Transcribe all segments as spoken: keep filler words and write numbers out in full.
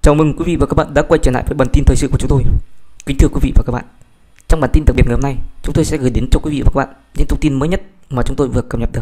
Chào mừng quý vị và các bạn đã quay trở lại với bản tin thời sự của chúng tôi. Kính thưa quý vị và các bạn, trong bản tin đặc biệt ngày hôm nay, chúng tôi sẽ gửi đến cho quý vị và các bạn những thông tin mới nhất mà chúng tôi vừa cập nhật được.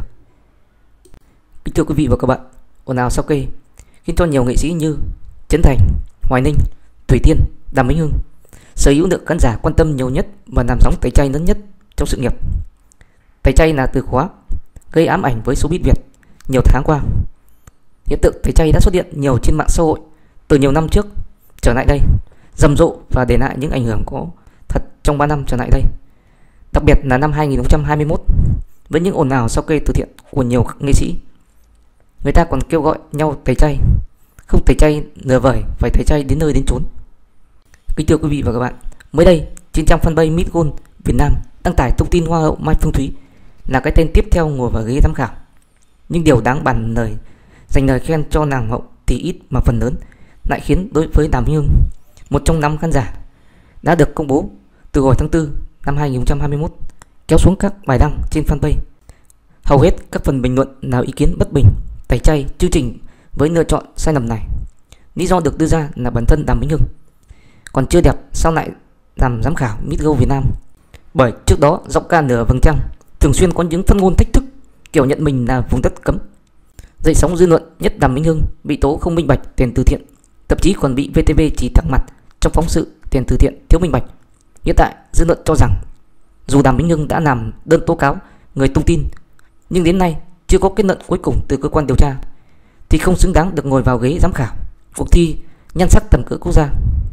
Kính thưa quý vị và các bạn, ồn ào sao kê khiến cho nhiều nghệ sĩ như Trấn Thành, Hoài Ninh, Thủy Tiên, Đàm Vĩnh Hưng sở hữu lượng khán giả quan tâm nhiều nhất và làm sóng tẩy chay lớn nhất trong sự nghiệp. Tẩy chay là từ khóa gây ám ảnh với showbiz Việt nhiều tháng qua. Hiện tượng tẩy chay đã xuất hiện nhiều trên mạng xã hội từ nhiều năm trước trở lại đây, rầm rộ và để lại những ảnh hưởng có thật trong ba năm trở lại đây. Đặc biệt là năm hai nghìn không trăm hai mươi mốt, với những ồn ào sao kê từ thiện của nhiều nghệ sĩ, người ta còn kêu gọi nhau tẩy chay, không tẩy chay nửa vời, phải tẩy chay đến nơi đến chốn. Kính thưa quý vị và các bạn, mới đây trên trang fanpage Miss Gold Việt Nam đăng tải thông tin Hoa hậu Mai Phương Thúy là cái tên tiếp theo ngồi vào ghế giám khảo. Nhưng điều đáng bàn lời dành lời khen cho nàng hậu thì ít mà phần lớn lại khiến đối với Đàm Vĩnh Hưng, một trong năm khán giả đã được công bố từ hồi tháng tư năm hai nghìn không trăm hai mươi mốt, kéo xuống các bài đăng trên fanpage. Hầu hết các phần bình luận nào ý kiến bất bình, tẩy chay chương trình với lựa chọn sai lầm này. Lý do được đưa ra là bản thân Đàm Vĩnh Hưng còn chưa đẹp sao lại làm giám khảo Miss Gold Việt Nam, bởi trước đó giọng ca nửa vầng trăng thường xuyên có những phát ngôn thách thức kiểu nhận mình là vùng đất cấm, dậy sóng dư luận. Nhất Đàm Vĩnh Hưng bị tố không minh bạch tiền từ thiện, thậm chí còn bị vê tê vê chỉ thẳng mặt trong phóng sự tiền từ thiện thiếu minh bạch. Hiện tại dư luận cho rằng dù Đàm Vĩnh Hưng đã làm đơn tố cáo người tung tin, nhưng đến nay chưa có kết luận cuối cùng từ cơ quan điều tra, thì không xứng đáng được ngồi vào ghế giám khảo cuộc thi nhan sắc tầm cỡ quốc gia.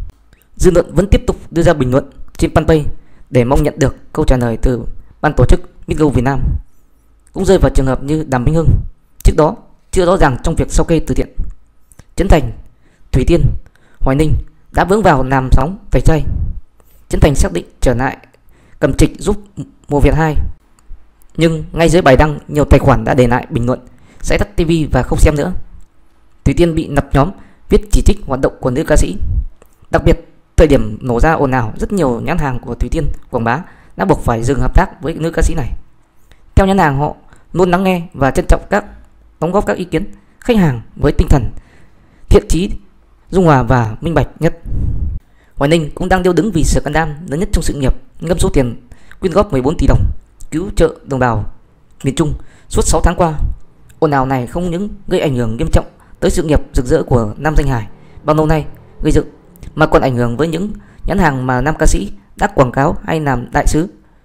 Dư luận vẫn tiếp tục đưa ra bình luận trên fanpage để mong nhận được câu trả lời từ ban tổ chức Miss Gold Việt Nam. Cũng rơi vào trường hợp như Đàm Vĩnh Hưng trước đó chưa rõ ràng trong việc sao kê từ thiện. Trấn Thành, Thủy Tiên, Hoài Ninh đã vướng vào làm sóng tẩy chay. Trấn Thành xác định trở lại cầm trịch giúp Mùa Việt hai, nhưng ngay dưới bài đăng nhiều tài khoản đã để lại bình luận sẽ tắt tivi và không xem nữa. Thủy Tiên bị lập nhóm viết chỉ trích hoạt động của nữ ca sĩ. Đặc biệt thời điểm nổ ra ồn ào, rất nhiều nhãn hàng của Thủy Tiên quảng bá đã buộc phải dừng hợp tác với nữ ca sĩ này. Theo nhãn hàng, họ luôn lắng nghe và trân trọng các đóng góp các ý kiến khách hàng với tinh thần thiện chí, dung hòa và minh bạch nhất. Hoài Ninh cũng đang điêu đứng vì scandal lớn nhất trong sự nghiệp, ngâm số tiền quyên góp mười bốn tỷ đồng cứu trợ đồng bào miền Trung suốt sáu tháng qua. Ồn ào này không những gây ảnh hưởng nghiêm trọng tới sự nghiệp rực rỡ của nam danh hài bao lâu nay gây dựng, mà còn ảnh hưởng với những nhãn hàng mà nam ca sĩ đã quảng cáo hay làm đại sứ.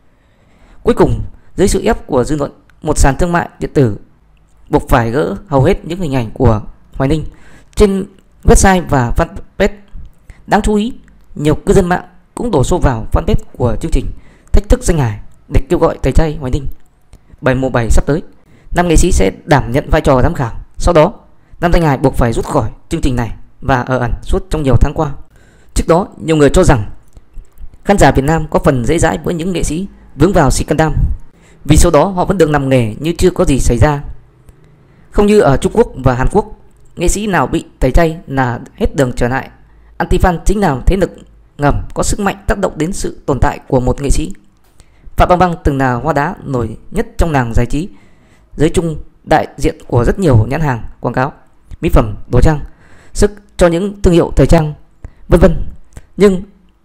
Cuối cùng, dưới sự ép của dư luận, một sàn thương mại điện tử buộc phải gỡ hầu hết những hình ảnh của Hoài Ninh trên website và fanpage. Đáng chú ý, nhiều cư dân mạng cũng đổ xô vào fanpage của chương trình thách thức danh hài để kêu gọi tẩy chay Hoài Ninh. Bởi mùa bảy sắp tới, nam nghệ sĩ sẽ đảm nhận vai trò giám khảo. Sau đó, nam danh hài buộc phải rút khỏi chương trình này và ở ẩn suốt trong nhiều tháng qua. Trước đó, nhiều người cho rằng khán giả Việt Nam có phần dễ dãi với những nghệ sĩ vướng vào scandal, vì sau đó họ vẫn được làm nghề như chưa có gì xảy ra. Không như ở Trung Quốc và Hàn Quốc, nghệ sĩ nào bị tẩy chay là hết đường trở lại. Anti-fan chính là thế lực ngầm có sức mạnh tác động đến sự tồn tại của một nghệ sĩ. Phạm Băng Băng từng là hoa đá nổi nhất trong làng giải trí giới chung, đại diện của rất nhiều nhãn hàng quảng cáo, mỹ phẩm, đồ trang sức cho những thương hiệu thời trang, vân vân. Nhưng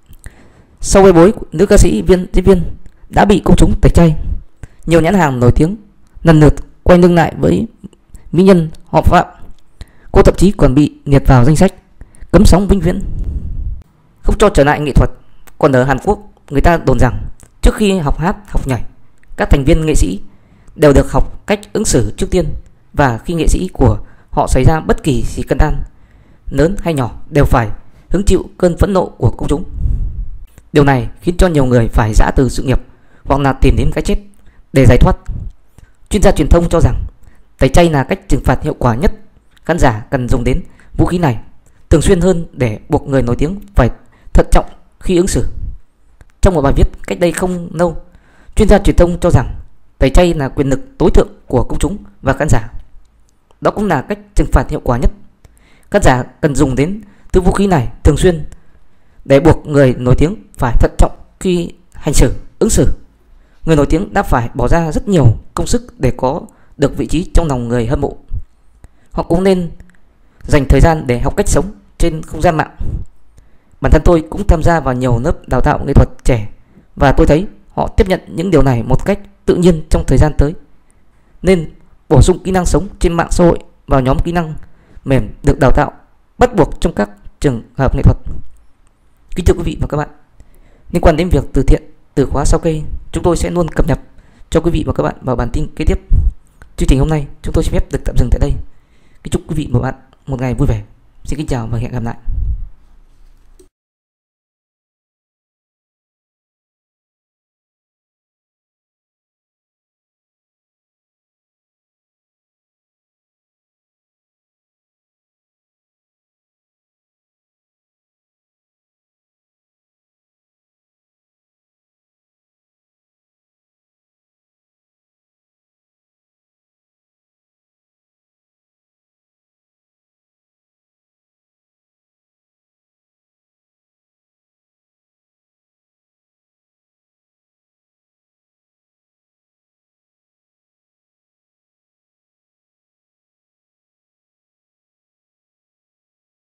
sau bê bối, nữ ca sĩ viên diễn viên đã bị công chúng tẩy chay. Nhiều nhãn hàng nổi tiếng lần lượt quay lưng lại với mỹ nhân họ Phạm. Cô thậm chí còn bị liệt vào danh sách cấm sóng vĩnh viễn, không cho trở lại nghệ thuật. Còn ở Hàn Quốc, người ta đồn rằng trước khi học hát, học nhảy, các thành viên nghệ sĩ đều được học cách ứng xử trước tiên, và khi nghệ sĩ của họ xảy ra bất kỳ scandal lớn hay nhỏ đều phải hứng chịu cơn phẫn nộ của công chúng. Điều này khiến cho nhiều người phải giã từ sự nghiệp hoặc là tìm đến cái chết để giải thoát. Chuyên gia truyền thông cho rằng tẩy chay là cách trừng phạt hiệu quả nhất. Khán giả cần dùng đến vũ khí này thường xuyên hơn để buộc người nổi tiếng phải thận trọng khi ứng xử. Trong một bài viết cách đây không lâu, chuyên gia truyền thông cho rằng tẩy chay là quyền lực tối thượng của công chúng và khán giả. Đó cũng là cách trừng phạt hiệu quả nhất. Khán giả cần dùng đến thứ vũ khí này thường xuyên để buộc người nổi tiếng phải thận trọng khi hành xử, ứng xử. Người nổi tiếng đã phải bỏ ra rất nhiều công sức để có được vị trí trong lòng người hâm mộ. Họ cũng nên dành thời gian để học cách sống trên không gian mạng. Bản thân tôi cũng tham gia vào nhiều lớp đào tạo nghệ thuật trẻ và tôi thấy họ tiếp nhận những điều này một cách tự nhiên trong thời gian tới. Nên bổ sung kỹ năng sống trên mạng xã hội vào nhóm kỹ năng mềm được đào tạo bắt buộc trong các trường hợp nghệ thuật. Kính thưa quý vị và các bạn, liên quan đến việc từ thiện từ khóa sau cây, chúng tôi sẽ luôn cập nhật cho quý vị và các bạn vào bản tin kế tiếp. Chương trình hôm nay chúng tôi xin phép được tạm dừng tại đây. Kính chúc quý vị và các bạn một ngày vui vẻ. Xin kính chào và hẹn gặp lại.